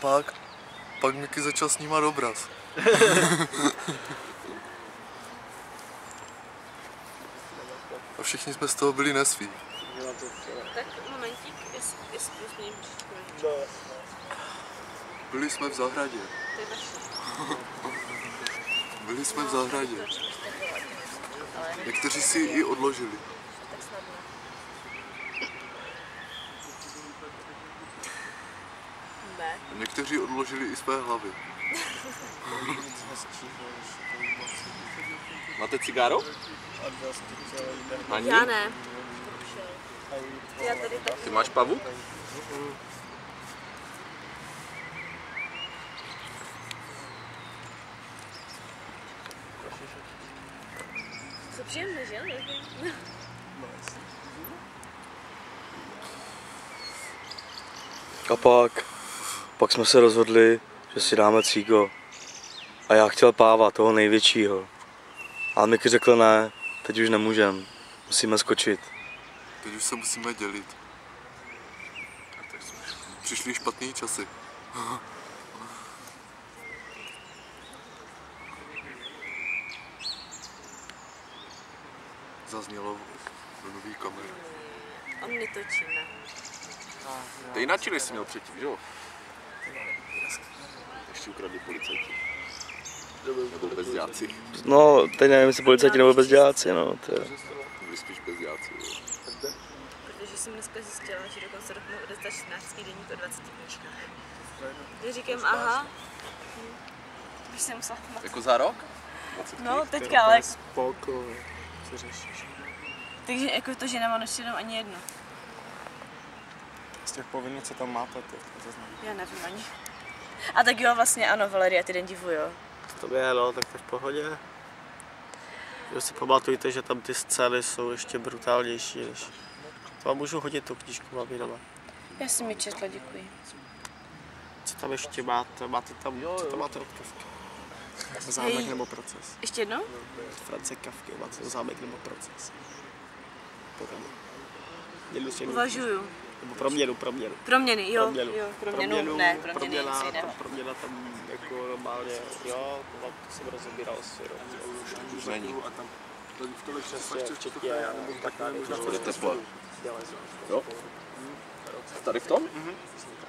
pak Miky začal snímat obraz. A všichni jsme z toho byli nesví. Tak momentík, jestli změním Byli jsme v zahradě. Byli jsme v zahradě. Někteří si i odložili. Ne. Někteří odložili i své hlavy. Máte cigáro? Ani? Já ne. Já tady tak. Ty máš pavu? To příjemné, že? A pak jsme se rozhodli, že si dáme cígo. A já chtěl páva, toho největšího. Ale Miky řekl ne, teď už nemůžem, musíme skočit. Teď už se musíme dělit. Přišly špatný časy. Zaznělo do nový kamery. On mě točí, ne? To jináčí, než jsi měl předtím, že jo? Ještě ukradli policajti. Nebo bezděláci. No, teď nevím, jestli policajti nebo bezděláci, no. To je... Byli spíš bezděláci, jo. Protože jsem dneska zjistila, že dokonce mohl odestat 14. deník o 20 dníčkách. Já říkám, aha. Už jsem musela pamatovat. Jako za rok? No, teďka, ale... Spolkově, co řešíš? Takže jako to, že nemám ještě jenom ani jedno. Z těch povinných, co tam máte, to znamená. Já nevím ani. A tak jo, vlastně ano, Valeria, ty den divu, jo. To je, no, tak to v pohodě. Když si pamatujte, že tam ty scény jsou ještě brutálnější, než... To vám můžu hodit tu knížku, mám ji doma. Já si mi četla, děkuji. Co tam ještě máte? Máte tam, co tam máte od Kafky? Zámek nebo proces? Ještě jednou? France Kafky, máte zámek nebo proces? Uvažuju. Nebo proměnu. Proměny, jo. Proměnu. Jo, proměnu, ne, proměny je něco jiného. Proměna tam jako normálně, jo, to jsem rozebíral si rok. Už není. A tam v tolik včetně, já nebudu tak Bude teplo. Jo? Tady v tom?